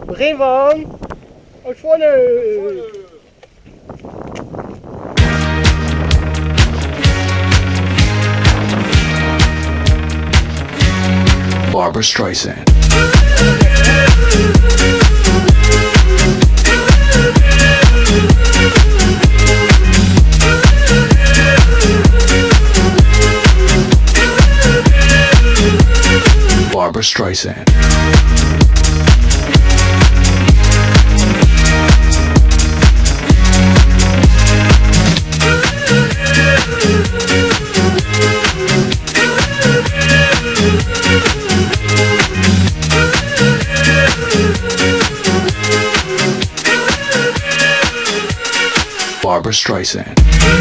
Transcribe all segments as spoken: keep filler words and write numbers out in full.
Begin van. Uit volle. Barbra Streisand. Barbra Streisand. Barbra Streisand.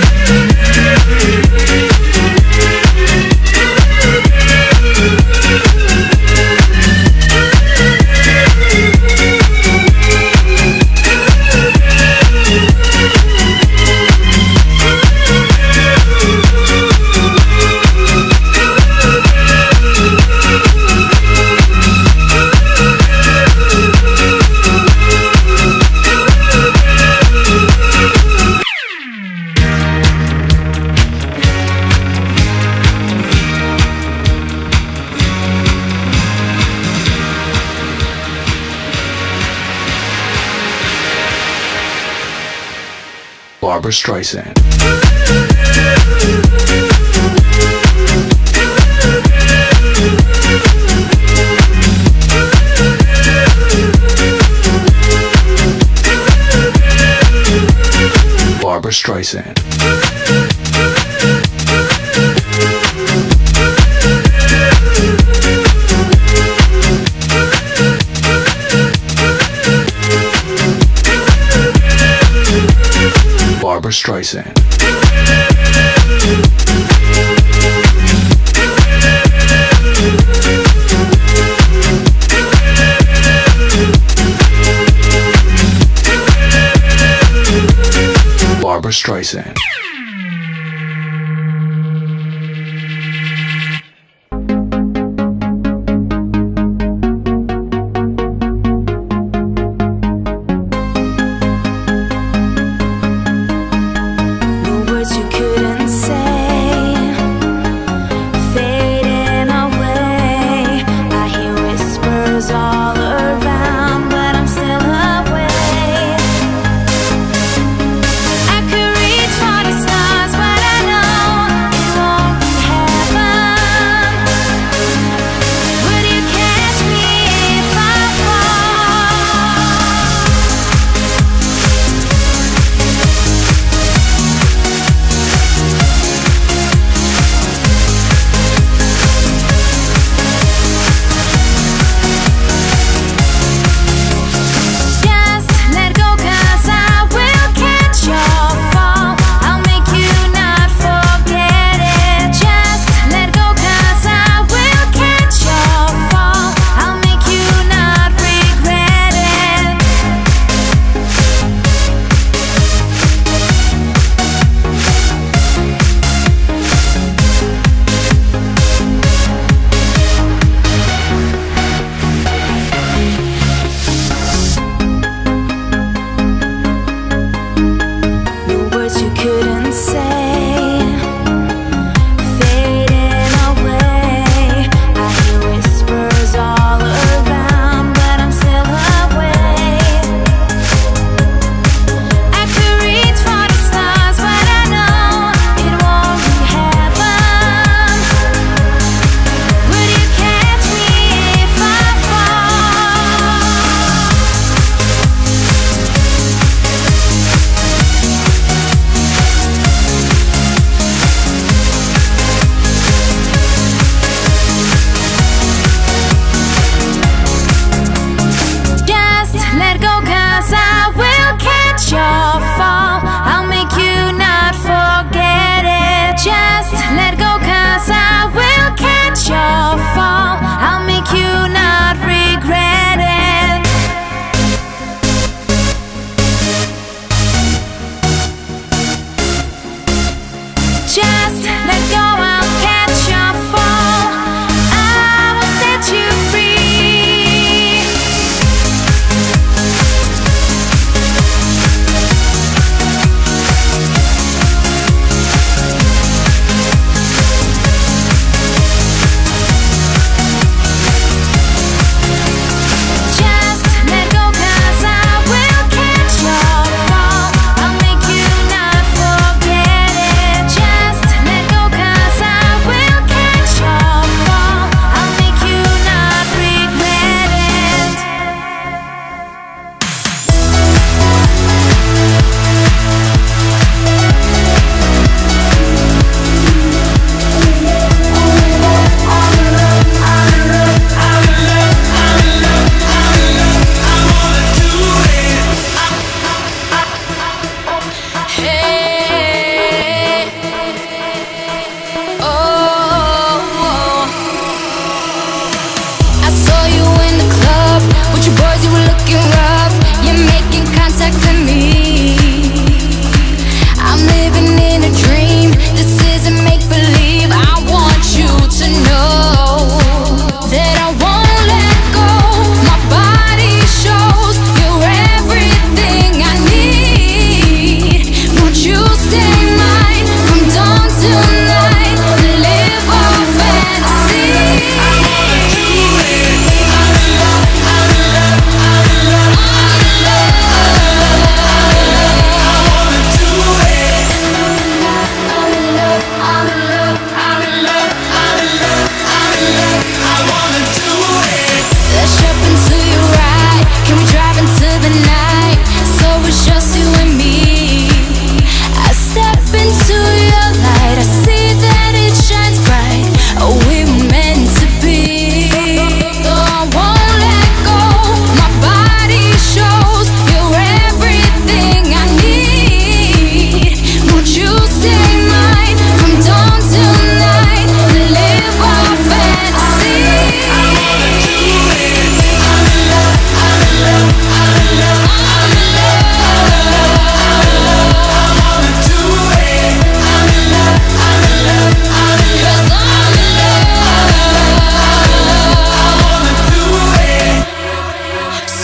Barbra Streisand. Barbra Streisand. Barbra Streisand. Barbra Streisand. I could reach for the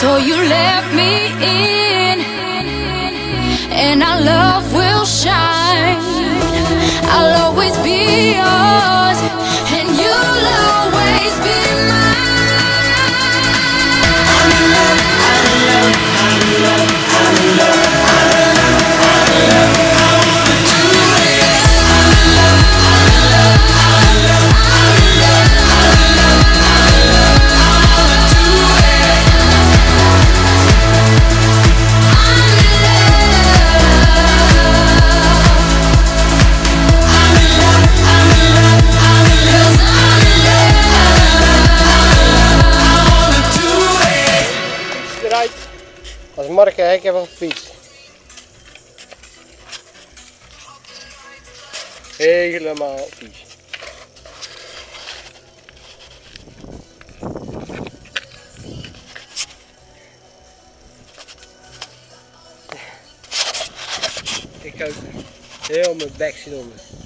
So you let me in, and our love will shine. I'll always be yours, and you'll always be mine. I'm in love, I'm in love, I'm in love, I'm in love, I'm in love, I'm in love. I wanna do it. I'm in love, I'm in love, I'm in love, I'm in love, I'm in love, I'm in love. I wanna do it. I'm in love. I'm in love, I'm in love, I'm in love, 'cause I'm in love. I wanna do it. Fiets eruit. Als Marke, ik heb een fiets. Helemaal vies. Ik ook. Heel mijn bek zit onder.